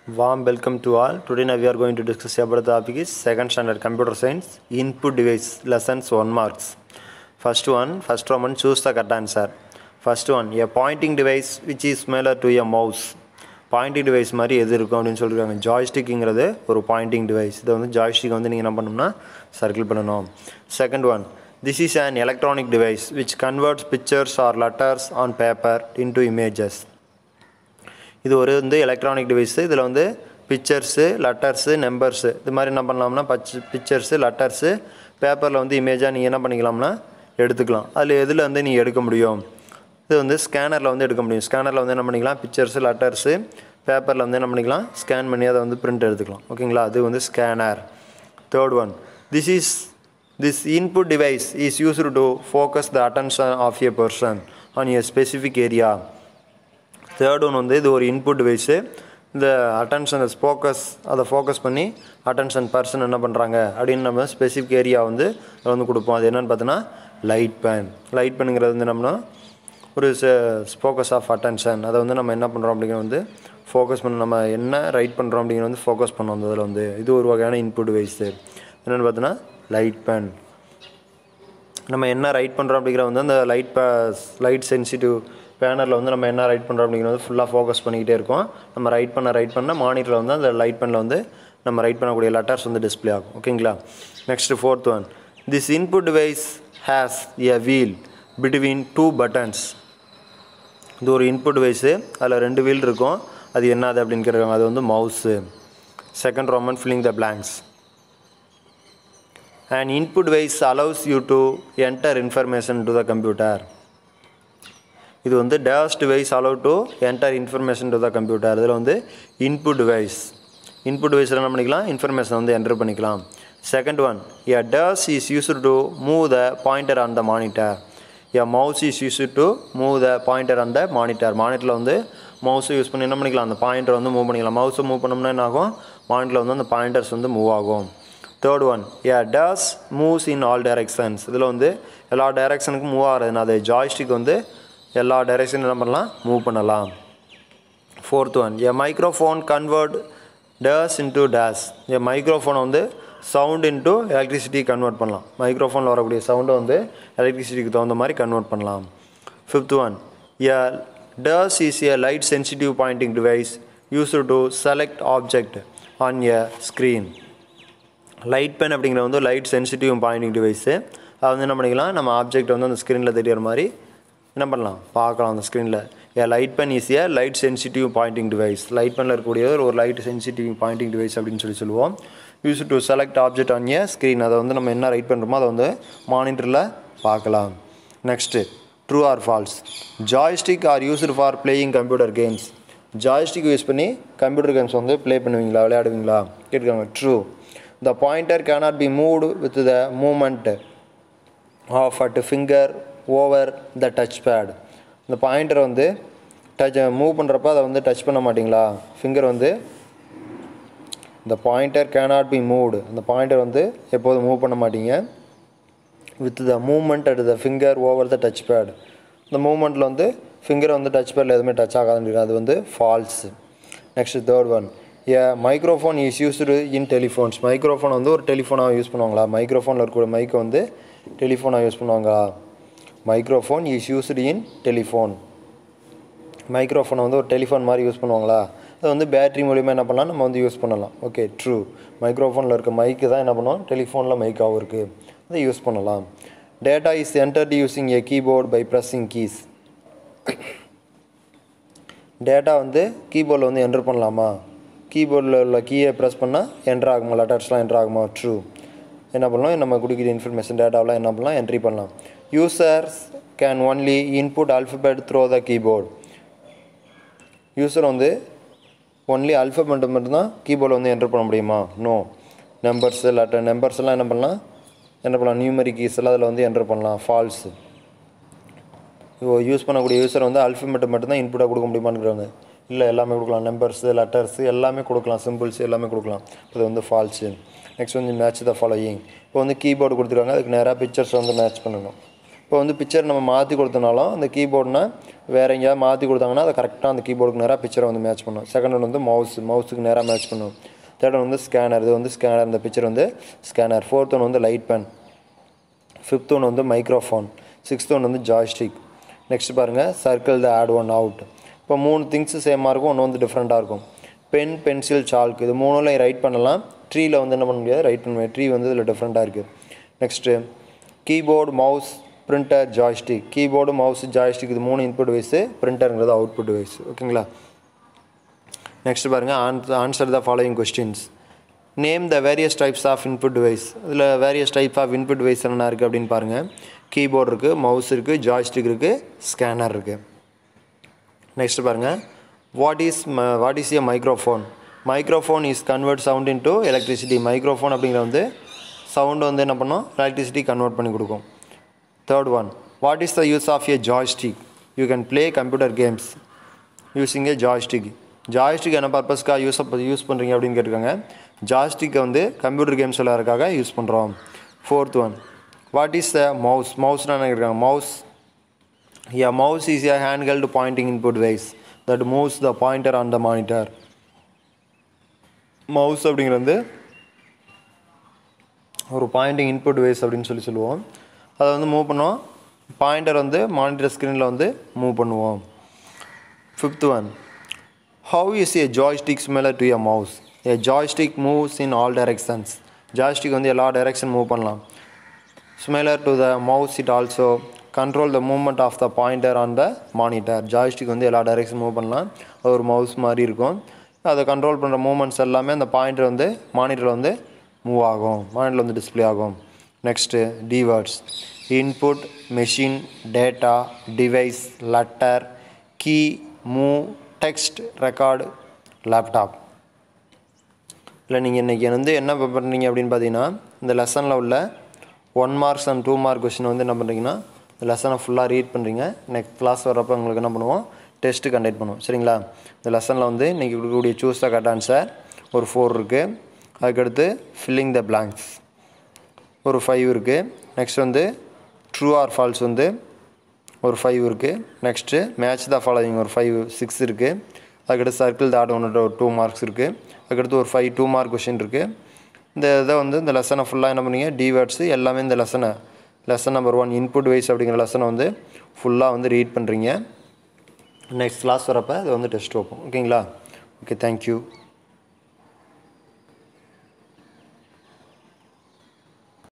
Warm welcome to all. Today now we are going to discuss about the topic is second standard computer science input device lessons 1 marks. First one choose the correct answer. First one, a pointing device which is similar to a mouse. Pointing device மாதிரி எது இருக்கும் அப்படின்னு சொல்லிருக்காங்க. ஜாய்ஸ்டிக்ங்கிறது ஒரு Poynting device. இதை வந்து joystick வந்து நீங்கள் என்ன பண்ணணும்னா சர்க்கிள் பண்ணணும். Second one, this is an electronic device which converts pictures or letters on paper into images. இது ஒரு வந்து எலக்ட்ரானிக் டிவைஸு. இதில் வந்து பிக்சர்ஸு, லெட்டர்ஸு, நம்பர்ஸு இது மாதிரி என்ன பண்ணலாம்னா பிக்சர்ஸு, லெட்டர்ஸு பேப்பரில் வந்து இமேஜாக நீங்கள் என்ன பண்ணிக்கலாம்னா எடுத்துக்கலாம். அதில் எதில் வந்து நீங்கள் எடுக்க முடியும்? இது வந்து ஸ்கேனரில் வந்து எடுக்க முடியும். ஸ்கேனரில் வந்து என்ன பண்ணிக்கலாம், பிக்சர்ஸு, லெட்டர்ஸு பேப்பரில் வந்து என்ன பண்ணிக்கலாம், ஸ்கேன் பண்ணி அதை வந்து பிரிண்ட் எடுத்துக்கலாம். ஓகேங்களா, அது வந்து scanner. Third one, this input device is used to focus the attention of a person on a specific area. Third one வந்து இது ஒரு இன்புட் டிவைஸு. இந்த அட்டென்ஷனை அதை ஃபோக்கஸ் பண்ணி அட்டென்ஷன் பர்சன் என்ன பண்ணுறாங்க அப்படின்னு நம்ம ஸ்பெசிஃபிக் ஏரியா வந்து அதை வந்து கொடுப்போம். அது என்னென்னு பார்த்தோன்னா லைட் பேன். லைட் பேனுங்கிறது வந்து நம்மனா ஒரு ஃபோக்கஸ் ஆஃப் அட்டென்ஷன். அதை வந்து நம்ம என்ன பண்ணுறோம் அப்படிங்கிறது வந்து ஃபோக்கஸ் பண்ண, நம்ம என்ன ரைட் பண்ணுறோம் அப்படிங்கிறது வந்து ஃபோக்கஸ் பண்ணோம். அந்த இதில் வந்து இது ஒரு வகையான இன்புட் டிவைஸு. என்னென்னு பார்த்தோன்னா லைட் பேன். நம்ம என்ன ரைட் பண்ணுறோம் அப்படிங்கிற வந்து அந்த லைட் சென்சிட்டிவ் பேனரில் வந்து நம்ம என்ன ரைட் பண்ணுறோம் அப்படிங்கிறது ஃபுல்லாக ஃபோக்கஸ் பண்ணிக்கிட்டே இருக்கோம். நம்ம ரைட் பண்ண மானிட்டரில் வந்து அந்த லைட் பெனில் வந்து நம்ம ரைட் பண்ணக்கூடிய லெட்டர்ஸ் வந்து டிஸ்பிளே ஆகும். ஓகேங்களா. Next fourth one, this input device has a wheel between 2 buttons. இது ஒரு இன்புட் டிவைஸு. அதில் 2 வீல் இருக்கும். அது என்னது அப்படின்னு கேட்குறாங்க. அது வந்து mouse. Second Roman filling the blanks. An input device allows you to enter information to the computer. இது வந்து dash device allow to enter information to the computer. இதில் வந்து இன்புட் டிவைஸ். இன்புட் டிவைஸில் என்ன பண்ணிக்கலாம், இன்ஃபர்மேஷன் வந்து என்டர் பண்ணிக்கலாம். Second one, a dash is used to move the pointer on the monitor. A mouse is used to move the pointer on the monitor. மானிட்டரில் வந்து மவுஸை use பண்ணி என்ன பண்ணிக்கலாம், அந்த பாயிண்டர் வந்து மூவ் பண்ணிக்கலாம். மவுஸை மூவ் பண்ணோம்னா என்ன ஆகும், மானிட்டரில் வந்து அந்த பாயிண்டர்ஸ் வந்து மூவ் ஆகும். Third one, a dash moves in all directions. இதில் வந்து எல்லா டைரக்ஷனுக்கும் மூவ் ஆகிறதுனா அது ஜாய்ஸ்டிக் வந்து எல்லா டைரெக்ஷன் என்ன பண்ணலாம், மூவ் பண்ணலாம். Fourth one, a microphone convert dash into dash. எ மைக்ரோஃபோனை வந்து சவுண்ட் இன்டூ எலக்ட்ரிசிட்டி கன்வெர்ட் பண்ணலாம். மைக்ரோஃபோனில் வரக்கூடிய சவுண்டை வந்து எலக்ட்ரிசிட்டிக்கு தகுந்த மாதிரி கன்வெர்ட் பண்ணலாம். Fifth one, a dash is a light sensitive pointing device used to select object on a screen. Light pen அப்படிங்கிற வந்து லைட் சென்சிட்டிவ் பாயிண்டிங் டிவைஸு. அதை வந்து என்ன பண்ணிக்கலாம், நம்ம ஆப்ஜெக்ட் வந்து அந்த ஸ்க்ரீனில் தெரிகிற மாதிரி என்ன பண்ணலாம், பார்க்கலாம் அந்த ஸ்க்ரீனில். A light pen is a light sensitive pointing device. Light பெனில் இருக்கக்கூடிய ஒரு லைட் சென்சிட்டிவ் பாயிண்டிங் டிவைஸ் அப்படின்னு சொல்லுவோம். Use to select object on a screen. அதை வந்து நம்ம என்ன ரைட் பண்ணுறோமோ அதை வந்து மானிட்டரில் பார்க்கலாம். Next, true or false. Joystick are used for playing computer games. Joystick use பண்ணி கம்ப்யூட்டர் கேம்ஸ் வந்து ப்ளே பண்ணுவீங்களா, விளையாடுவீங்களா கேட்குறாங்க. True. The pointer cannot be moved with the moment of at finger over the touch pad. இந்த பாயிண்டரை வந்து move பண்ணுறப்ப அதை வந்து டச் பண்ண மாட்டிங்களா, ஃபிங்கர் வந்து இந்த பாயிண்டர் கேனாட் பி மூவ்டு. அந்த பாயிண்டர் வந்து எப்போதும் மூவ் பண்ண மாட்டீங்க with the movement at the finger over the touch pad. இந்த மூவ்மெண்ட்டில் வந்து ஃபிங்கரை வந்து டச் பேடில் எதுவுமே டச் ஆகாதுன்னு, அது வந்து false. Next third one, a microphone is used in telephones. Microphone வந்து ஒரு டெலிஃபோனாக யூஸ் பண்ணுவாங்களா, மைக்ரோஃபோனில் இருக்கக்கூடிய மைக்கை வந்து டெலிஃபோனாக யூஸ் பண்ணுவாங்களா. Microphone is used in telephone. மைக்ரோஃபோனை வந்து ஒரு டெலிஃபோன் மாதிரி யூஸ் பண்ணுவாங்களா. அது வந்து பேட்ரி மூலிமா என்ன பண்ணலாம், நம்ம வந்து யூஸ் பண்ணலாம். Okay, true. மைக்ரோஃபோனில் இருக்க மைக்கு தான் என்ன பண்ணுவோம், டெலிஃபோனில் மைக்காகவும் இருக்குது, அதை யூஸ் பண்ணலாம். Data is entered using a keyboard by pressing keys. Data வந்து கீபோர்டில் வந்து என்டர் பண்ணலாமா, கீபோர்டில் உள்ள கீயை ப்ரெஸ் பண்ணால் என்டர் ஆகுமா, லெட்டர்ஸ்லாம் என்டர் ஆகுமா. ட்ரூ. என்ன பண்ணலாம், நம்ம கொடுக்குற இன்ஃபர்மேஷன் டேட்டாவெலாம் என்ன பண்ணலாம், என்ட்ரி பண்ணலாம். Users can only input alphabet through the keyboard. User வந்து ஒன்லி அல்ஃபபெட் மட்டும்தான் கீபோர்டில் வந்து என்டர் பண்ண முடியுமா. நோ. நம்பர்ஸு, லெட்டர், நம்பர்ஸ் எல்லாம் என்ன பண்ணலாம், நியூமரிக் கீஸ் எல்லாம் அதில் வந்து என்டர் பண்ணலாம். ஃபால்ஸு. யூஸ் பண்ணக்கூடிய யூசர் வந்து அல்ஃபபெட் மட்டும்தான் இன்புட்டாக கொடுக்க முடியுமான்னு இல்லை, எல்லாமே கொடுக்கலாம். நம்பர்ஸு, லெட்டர்ஸு எல்லாமே கொடுக்கலாம், சிம்பிள்ஸ் எல்லாமே கொடுக்கலாம். இது வந்து ஃபால்ஸு. நெக்ஸ்ட் வந்து மேட்ச் த ஃபாலோயிங். இப்போ வந்து கீபோர்டு கொடுத்துருக்காங்க, அதுக்கு நேராக பிக்சர்ஸ் வந்து மேட்ச் பண்ணணும். இப்போ வந்து பிக்சர் நம்ம மாற்றி கொடுத்தனாலும் அந்த கீபோர்டுனா வேறு எங்கேயாவது மாற்றி கொடுத்தாங்கன்னா அதை கரெக்டாக அந்த கீபோர்டுக்கு நேராக பிக்சரை வந்து மேட்ச் பண்ணும். செகண்ட் ஒன் வந்து மவுஸுக்கு நேராக மேட்ச் பண்ணும். தேர்ட் ஒன் வந்து ஸ்கேனர், இது வந்து ஸ்கேனர், இந்த பிக்சர் வந்து ஸ்கேனர். ஃபோர்த் ஒன் வந்து லைட் பென். ஃபிஃப்த் ஒன் வந்து மைக்ரோஃபோன். சிக்ஸ்த் ஒன் வந்து ஜாய்ஸ்டிக். நெக்ஸ்ட் பாருங்கள், circle the odd one out. இப்போ 3 திங்ஸு சேமாக இருக்கும், ஒன்று வந்து டிஃப்ரெண்ட்டாக இருக்கும். பென், பென்சில், சால்க், இது 3லையும் ரைட் பண்ணலாம். ட்ரீயில் வந்து என்ன பண்ண முடியாது, ரைட் பண்ண முடியாது. ட்ரீ வந்து இதில் டிஃப்ரெண்ட்டாக இருக்குது. Next keyboard, mouse, printer, joystick. Keyboard, mouse, joystick இது 3 இன்புட் வைஸு, பிரிண்டருங்கிறது அவுட்புட் வைஸ். ஓகேங்களா? நெக்ஸ்ட் பாருங்கள், answer the following questions. Name the various types of input device. இதில் various type of input device என்ன இருக்குது அப்படின்னு பாருங்கள். கீபோர்டு இருக்குது, மவுஸ் இருக்குது, ஜாய்ஸ்டிக் இருக்குது, ஸ்கேனர் இருக்குது. நெக்ஸ்ட் பாருங்கள், what is a microphone. Microphone is convert sound into electricity. Microphone அப்படிங்கிற வந்து சவுண்டு வந்து என்ன பண்ணோம், எலக்ட்ரிசிட்டி கன்வெர்ட் பண்ணி கொடுக்கும். Third one, what is the use of a joystick. You can play computer games using a joystick. Joystick என்ன பர்பஸ்க்காக use பண்ணுறீங்க அப்படின்னு கேட்டிருக்காங்க. ஜாய்ஸ்டிக்கை வந்து கம்ப்யூட்டர் கேம்ஸ் விளையாடுறதுக்காக யூஸ் பண்ணுறோம். Fourth one, what is the mouse. மவுஸ்னால் என்ன கேட்டிருக்காங்க. Mouse is a hand held pointing input device that moves the pointer on the monitor. Mouse அப்படிங்கிறது வந்து ஒரு பாயிண்டிங் இன்புட் வைஸ் அப்படின்னு சொல்லுவோம். அதை வந்து மூவ் பண்ணுவோம், பாயிண்டர் வந்து மானிட்டர் ஸ்க்ரீனில் வந்து மூவ் பண்ணுவோம். Fifth one, how is a joystick similar to a mouse. A joystick moves in all directions. joystick வந்து எல்லா டைரக்ஷன் மூவ் பண்ணலாம். similar to the mouse, it also control the movement of the pointer on the monitor. joystick வந்து எல்லா direction move பண்ணலாம். அது ஒரு mouse மாதிரி இருக்கும். அதை கண்ட்ரோல் பண்ணுற மூமெண்ட்ஸ் எல்லாமே அந்த பாயிண்டர் வந்து மானிட்டரில் வந்து மூவ் ஆகும், மானிட்டரில் வந்து டிஸ்பிளே ஆகும். Next the words. Input, machine, data, device, letter, key, move, text, record, laptop. இல்லை நீங்கள் இன்றைக்கி வந்து என்ன பண்ணுறீங்க அப்படின்னு பார்த்தீங்கன்னா, இந்த லெசனில் உள்ள 1 மார்க்ஸ் அண்ட் 2 மார்க் கொஸ்டின் வந்து என்ன பண்ணுறீங்கன்னா, இந்த லெசனை ஃபுல்லாக ரீட் பண்ணுறீங்க. நெக்ஸ்ட் கிளாஸ் வரப்போ உங்களுக்கு என்ன பண்ணுவோம், டெஸ்ட்டு கண்டக்ட் பண்ணுவோம். சரிங்களா? இந்த லெசனில் வந்து இன்றைக்கி கொடுக்கக்கூடிய சூஸ் த கரெக்ட் ஆன்சர் ஒரு 4 இருக்குது. அதுக்கடுத்து ஃபில்லிங் த பிளாங்க்ஸ் ஒரு 5 இருக்குது. நெக்ஸ்ட் வந்து ட்ரூ ஆர் ஃபால்ஸ் வந்து ஒரு 5 இருக்குது. நெக்ஸ்ட்டு மேட்ச் த ஃபாலோவிங் ஒரு 6 இருக்குது. அதுக்கடுத்து சர்க்கிள் தாட் ஒன்று ஒரு 2 மார்க்ஸ் இருக்குது. அதுக்கடுத்து ஒரு 2 மார்க் கொஷின் இருக்குது. இந்த இதை வந்து இந்த லெசனை ஃபுல்லாக என்ன பண்ணீங்க, டிவேர்ட்ஸு எல்லாமே இந்த லெசன் நம்பர் 1 இன்புட் வைஸ் அப்படிங்கிற லெசனை வந்து ஃபுல்லாக வந்து ரீட் பண்ணுறீங்க. நெக்ஸ்ட் கிளாஸ் வரப்போ இது வந்து டெஸ்ட் வைப்போம். ஓகேங்களா? Okay, thank you.